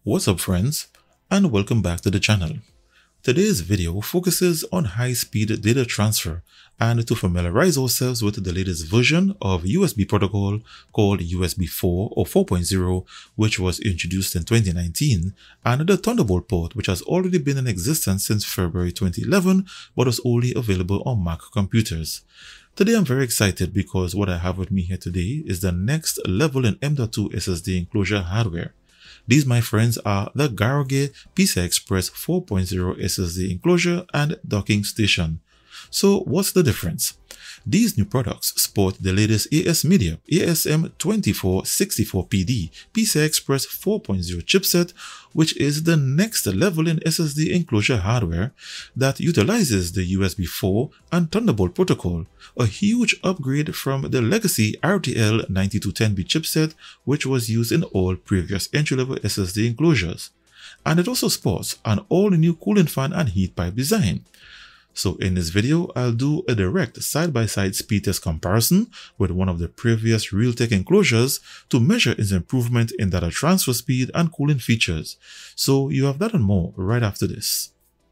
What's up friends, and welcome back to the channel. Today's video focuses on high-speed data transfer and to familiarize ourselves with the latest version of USB protocol called USB-4 or 4.0, which was introduced in 2019, and the Thunderbolt port, which has already been in existence since February 2011 but was only available on Mac computers. Today I'm very excited because what I have with me here today is the next level in M.2 SSD enclosure hardware. These, my friends, are the Graugear PCIe 4.0 SSD enclosure and docking station. So what's the difference? These new products sport the latest ASMedia ASM2464PD PCIe 4.0 chipset, which is the next level in SSD enclosure hardware that utilizes the USB-4 and Thunderbolt protocol, a huge upgrade from the legacy RTL 9210B chipset which was used in all previous entry-level SSD enclosures. And it also sports an all-new cooling fan and heat pipe design. So in this video, I'll do a direct side-by-side speed test comparison with one of the previous Realtek enclosures to measure its improvement in data transfer speed and cooling features. So you have that and more right after this.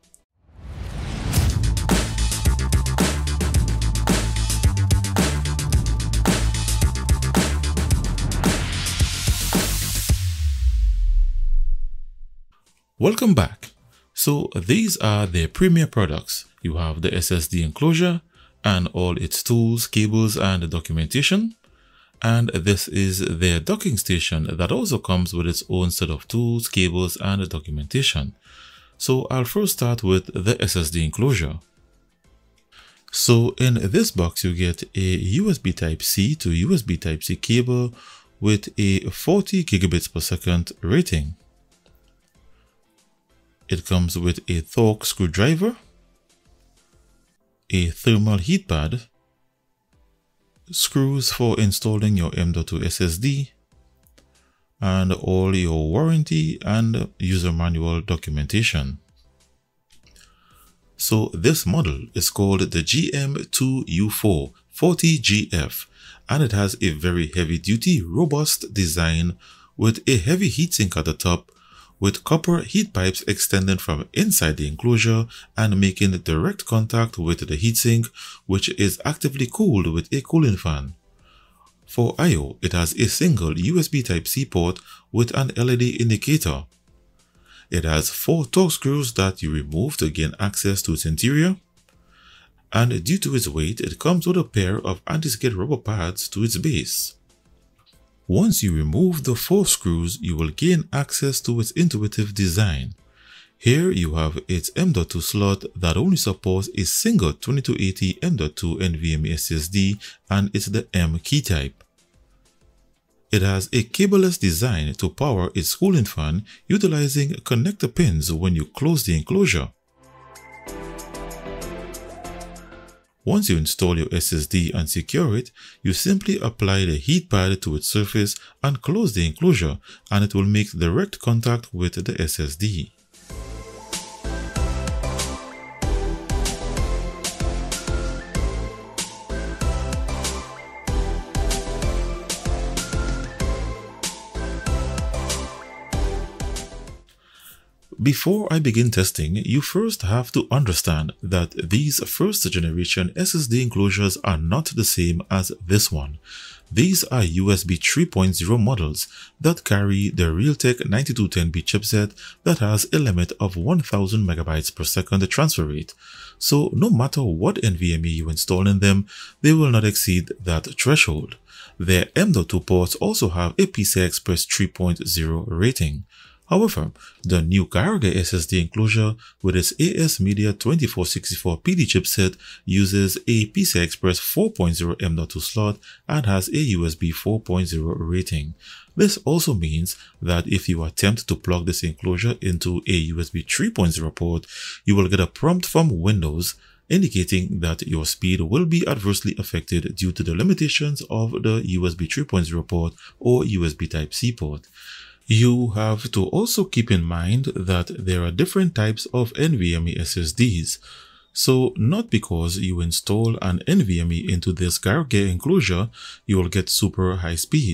Welcome back. So these are their premier products. You have the SSD enclosure and all its tools, cables, and documentation. And this is their docking station that also comes with its own set of tools, cables, and documentation. So I'll first start with the SSD enclosure. So in this box, you get a USB Type-C to USB Type-C cable with a 40 gigabits per second rating. It comes with a Torx screwdriver, a thermal heat pad, screws for installing your M.2 SSD, and all your warranty and user manual documentation. So this model is called the GM2U4 40GF, and it has a very heavy-duty, robust design with a heavy heatsink at the top, with copper heat pipes extending from inside the enclosure and making direct contact with the heatsink, which is actively cooled with a cooling fan. For I/O, it has a single USB Type-C port with an LED indicator. It has 4 Torx screws that you remove to gain access to its interior. And due to its weight, it comes with a pair of anti-skid rubber pads to its base. Once you remove the 4 screws, you will gain access to its intuitive design. Here you have its M.2 slot that only supports a single 2280 M.2 NVMe SSD, and it's the M key type. It has a cableless design to power its cooling fan utilizing connector pins when you close the enclosure. Once you install your SSD and secure it, you simply apply the heat pad to its surface and close the enclosure, and it will make direct contact with the SSD. Before I begin testing, you first have to understand that these first generation SSD enclosures are not the same as this one. These are USB 3.0 models that carry the Realtek 9210B chipset that has a limit of 1000 megabytes per second transfer rate. So no matter what NVMe you install in them, they will not exceed that threshold. Their M.2 ports also have a PCIe 3.0 rating. However, the new Graugear SSD enclosure with its ASMedia 2464PD chipset uses a PCIe 4.0 M.2 slot and has a USB 4.0 rating. This also means that if you attempt to plug this enclosure into a USB 3.0 port, you will get a prompt from Windows indicating that your speed will be adversely affected due to the limitations of the USB 3.0 port or USB Type-C port. You have to also keep in mind that there are different types of NVMe SSDs. So not because you install an NVMe into this Graugear enclosure, you will get super high speeds.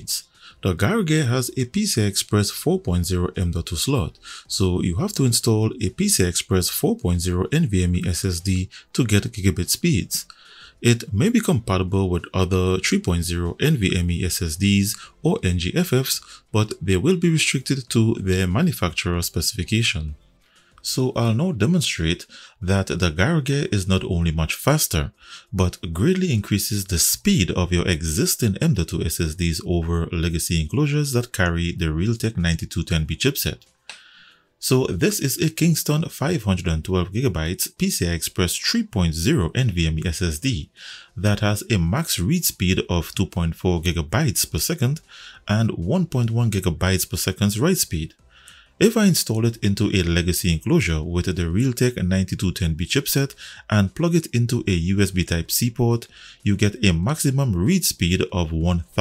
The Graugear has a PCI Express 4.0 M.2 slot, so you have to install a PCI Express 4.0 NVMe SSD to get gigabit speeds. It may be compatible with other 3.0 NVMe SSDs or NGFFs, but they will be restricted to their manufacturer specification. So I'll now demonstrate that the Graugear is not only much faster, but greatly increases the speed of your existing M.2 SSDs over legacy enclosures that carry the Realtek 9210B chipset. So this is a Kingston 512GB PCI Express 3.0 NVMe SSD that has a max read speed of 2.4 GB per second and 1.1 GB per second write speed. If I install it into a legacy enclosure with the Realtek 9210B chipset and plug it into a USB Type-C port, you get a maximum read speed of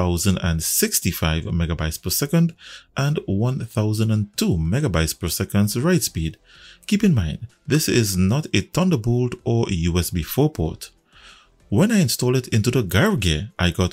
1065 MB per second and 1002 MB per second write speed. Keep in mind, this is not a Thunderbolt or USB-4 port. When I install it into the Graugear, I got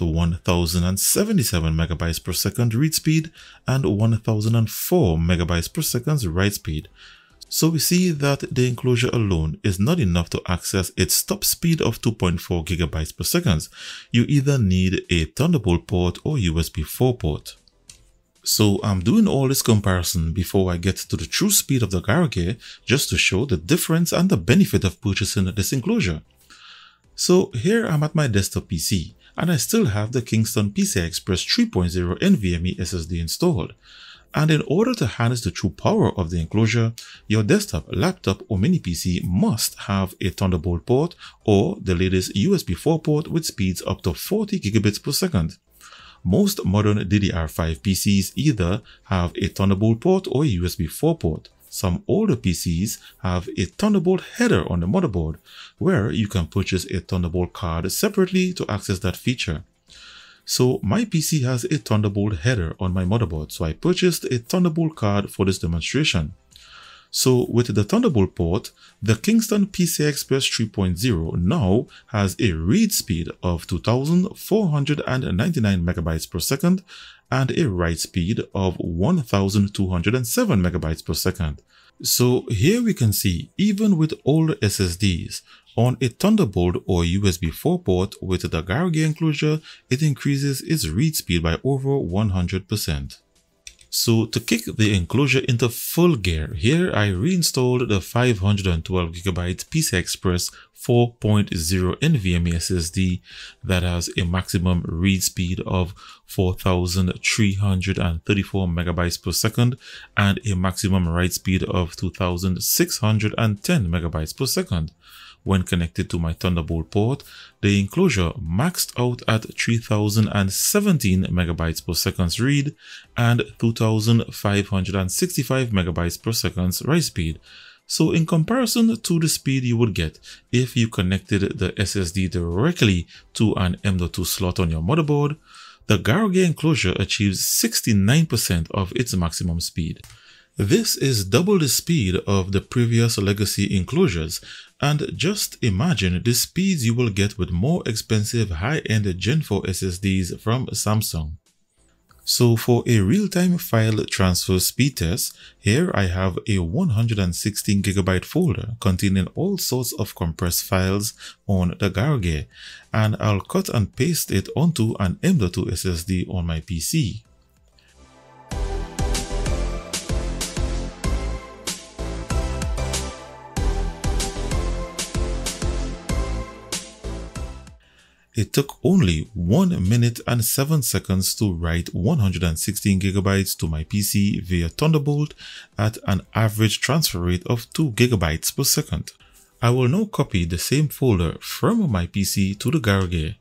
1077 MB per second read speed and 1004 MB per second write speed. So we see that the enclosure alone is not enough to access its top speed of 2.4 GB per second. You either need a Thunderbolt port or USB-4 port. So I'm doing all this comparison before I get to the true speed of the Graugear, just to show the difference and the benefit of purchasing this enclosure. So here I'm at my desktop PC and I still have the Kingston PCI Express 3.0 NVMe SSD installed. And in order to harness the true power of the enclosure, your desktop, laptop or mini PC must have a Thunderbolt port or the latest USB-4 port with speeds up to 40 gigabits per second. Most modern DDR5 PCs either have a Thunderbolt port or a USB-4 port. Some older PCs have a Thunderbolt header on the motherboard, where you can purchase a Thunderbolt card separately to access that feature. So my PC has a Thunderbolt header on my motherboard, so I purchased a Thunderbolt card for this demonstration. So with the Thunderbolt port, the Kingston PCI Express 3.0 now has a read speed of 2499 MB per second and a write speed of 1207 MB per second. So here we can see, even with older SSDs, on a Thunderbolt or USB-4 port with the Graugear enclosure, it increases its read speed by over 100%. So to kick the enclosure into full gear, here I reinstalled the 512GB PCI Express 4.0 NVMe SSD that has a maximum read speed of 4334 MB per second and a maximum write speed of 2610 MB per second. When connected to my Thunderbolt port, the enclosure maxed out at 3017 MB per second read and 2565 MB per second write speed. So in comparison to the speed you would get if you connected the SSD directly to an M.2 slot on your motherboard, the Graugear enclosure achieves 69% of its maximum speed. This is double the speed of the previous legacy enclosures, and just imagine the speeds you will get with more expensive high-end Gen 4 SSDs from Samsung. So for a real-time file transfer speed test, here I have a 116GB folder containing all sorts of compressed files on the Graugear, and I'll cut and paste it onto an M.2 SSD on my PC. It took only 1 minute and 7 seconds to write 116GB to my PC via Thunderbolt at an average transfer rate of 2GB per second. I will now copy the same folder from my PC to the Graugear.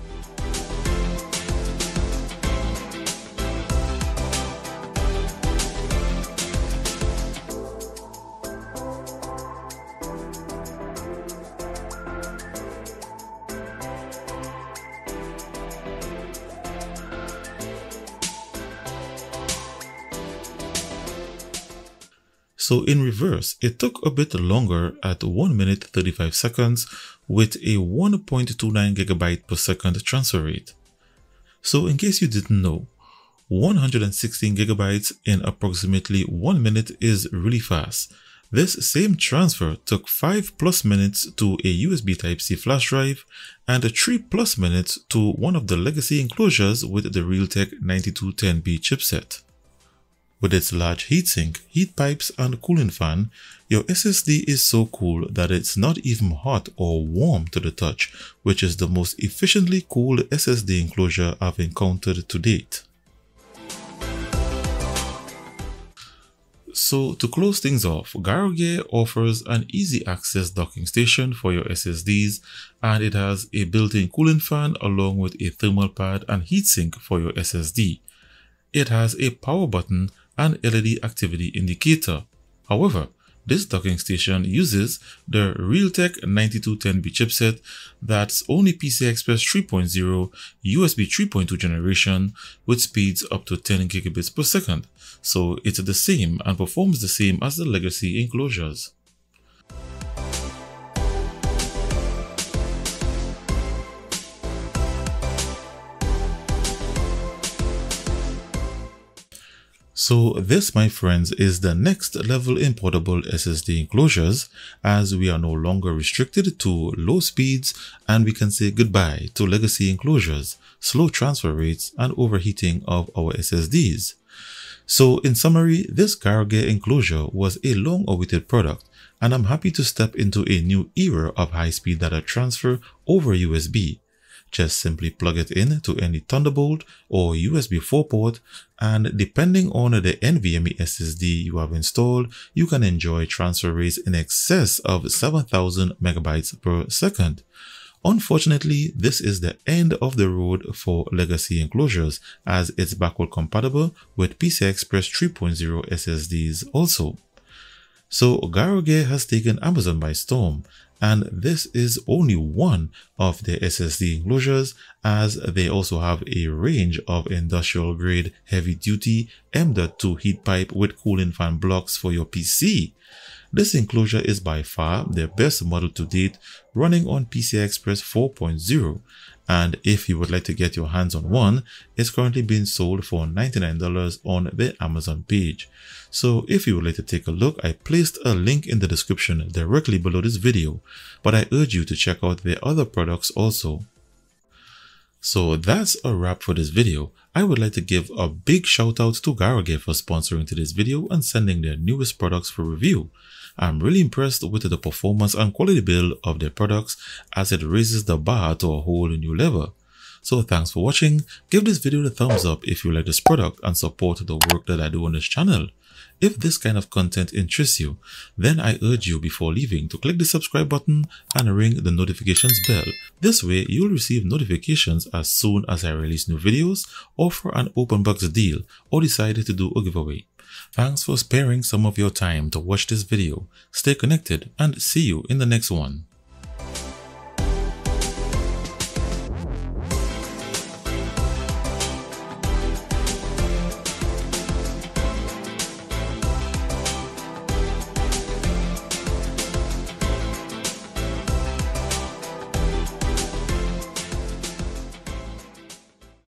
So in reverse, it took a bit longer at 1 minute 35 seconds with a 1.29GB per second transfer rate. So in case you didn't know, 116 gigabytes in approximately 1 minute is really fast. This same transfer took 5+ minutes to a USB Type-C flash drive and 3+ minutes to one of the legacy enclosures with the Realtek 9210B chipset. With its large heatsink, heat pipes, and cooling fan, your SSD is so cool that it's not even hot or warm to the touch, which is the most efficiently cooled SSD enclosure I've encountered to date. So to close things off, Graugear offers an easy access docking station for your SSDs, and it has a built-in cooling fan along with a thermal pad and heatsink for your SSD. It has a power button and LED activity indicator. However, this docking station uses the Realtek 9210B chipset that's only PCI Express 3.0 USB 3.2 generation with speeds up to 10 gigabits per second, so it's the same and performs the same as the legacy enclosures. So this, my friends, is the next level in portable SSD enclosures, as we are no longer restricted to low speeds and we can say goodbye to legacy enclosures, slow transfer rates, and overheating of our SSDs. So in summary, this Graugear enclosure was a long-awaited product, and I'm happy to step into a new era of high-speed data transfer over USB. Just simply plug it in to any Thunderbolt or USB-4 port, and depending on the NVMe SSD you have installed, you can enjoy transfer rates in excess of 7,000 megabytes per second. Unfortunately, this is the end of the road for legacy enclosures, as it's backward compatible with PCI Express 3.0 SSDs also. So Graugear has taken Amazon by storm, and this is only one of their SSD enclosures, as they also have a range of industrial grade heavy duty M.2 heat pipe with cooling fan blocks for your PC. This enclosure is by far their best model to date, running on PCI Express 4.0, and if you would like to get your hands on one, it's currently being sold for $99 on their Amazon page. So if you would like to take a look, I placed a link in the description directly below this video, but I urge you to check out their other products also. So that's a wrap for this video. I would like to give a big shout out to Graugear for sponsoring today's video and sending their newest products for review. I'm really impressed with the performance and quality build of their products, as it raises the bar to a whole new level. So thanks for watching. Give this video a thumbs up if you like this product and support the work that I do on this channel. If this kind of content interests you, then I urge you before leaving to click the subscribe button and ring the notifications bell. This way you'll receive notifications as soon as I release new videos, offer an open box deal, or decide to do a giveaway. Thanks for sparing some of your time to watch this video. Stay connected and see you in the next one.